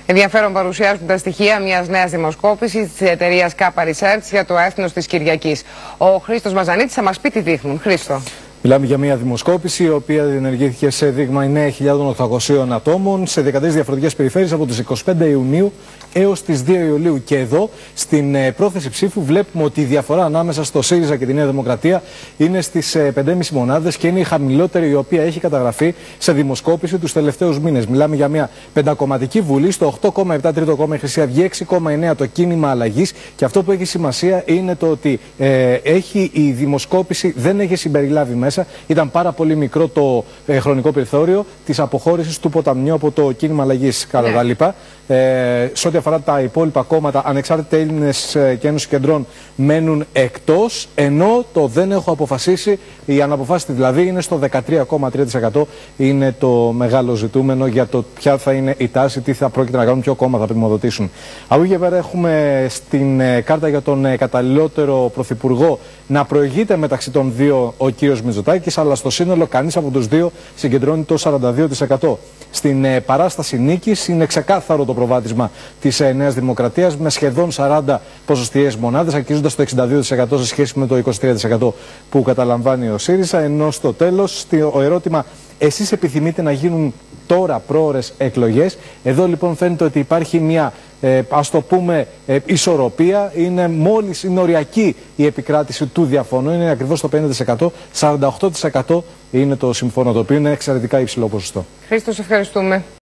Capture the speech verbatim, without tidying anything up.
Ενδιαφέρον παρουσιάζουν τα στοιχεία μιας νέας δημοσκόπησης της εταιρείας Kappa Research για το έθνος της Κυριακής. Ο Χρήστος Μαζανίτης θα μας πει τι δείχνουν. Χρήστο. Μιλάμε για μια δημοσκόπηση η οποία διενεργήθηκε σε δείγμα εννέα χιλιάδες οκτακόσιων ατόμων σε δεκατρείς διαφορετικές περιφέρειες από τις είκοσι πέντε Ιουνίου έως τις δύο Ιουλίου. Και εδώ στην ε, πρόθεση ψήφου βλέπουμε ότι η διαφορά ανάμεσα στο ΣΥΡΙΖΑ και τη Νέα Δημοκρατία είναι στις ε, πέντε κόμμα πέντε μονάδες και είναι η χαμηλότερη η οποία έχει καταγραφεί σε δημοσκόπηση τους τελευταίους μήνες. Μιλάμε για μια πεντακομματική βουλή, στο οκτώ κόμμα επτά τρίτο κόμμα η Χρυσή Αυγή, έξι κόμμα εννέα το Κίνημα Αλλαγής, και αυτό που έχει σημασία είναι το ότι ε, έχει, η δημοσκόπηση δεν έχει συμπεριλάβει μέσα. Ήταν πάρα πολύ μικρό το ε, χρονικό περιθώριο της αποχώρησης του Ποταμιού από το Κίνημα Αλλαγής, κατά τα λοιπά. Ε, σε ό,τι αφορά τα υπόλοιπα κόμματα, ανεξάρτητα Έλληνες ε, και Ένωση Κεντρών μένουν εκτός, ενώ το δεν έχω αποφασίσει, η αναποφάσιστη δηλαδή, είναι στο δεκατρία κόμμα τρία τοις εκατό. Είναι το μεγάλο ζητούμενο για το ποια θα είναι η τάση, τι θα πρόκειται να κάνουν, ποιο κόμμα θα πρημοδοτήσουν. Από εκεί και πέρα έχουμε στην ε, κάρτα για τον ε, καταλληλότερο πρωθυπουργό να προηγείται μεταξύ των δύο ο κύριος Μητσοτάκης, αλλά στο σύνολο κανείς από τους δύο συγκεντρώνει το σαράντα δύο τοις εκατό. Στην ε, παράσταση νίκης είναι ξεκάθαρο το προβάδισμα της ε, Νέας Δημοκρατίας με σχεδόν σαράντα ποσοστιαίες μονάδες, αγγίζοντας το εξήντα δύο τοις εκατό σε σχέση με το είκοσι τρία τοις εκατό που καταλαμβάνει ο ΣΥΡΙΖΑ. Ενώ στο τέλος, το ερώτημα, εσείς επιθυμείτε να γίνουν τώρα πρόορες εκλογές? Εδώ λοιπόν φαίνεται ότι υπάρχει μια, ε, ας το πούμε, ε, ισορροπία. Είναι μόλις, είναι οριακή η επικράτηση του διαφωνού, είναι ακριβώς το πενήντα τοις εκατό, σαράντα οκτώ τοις εκατό είναι το συμφωνό, το οποίο είναι εξαιρετικά υψηλό ποσοστό. Χρήστο, ευχαριστούμε.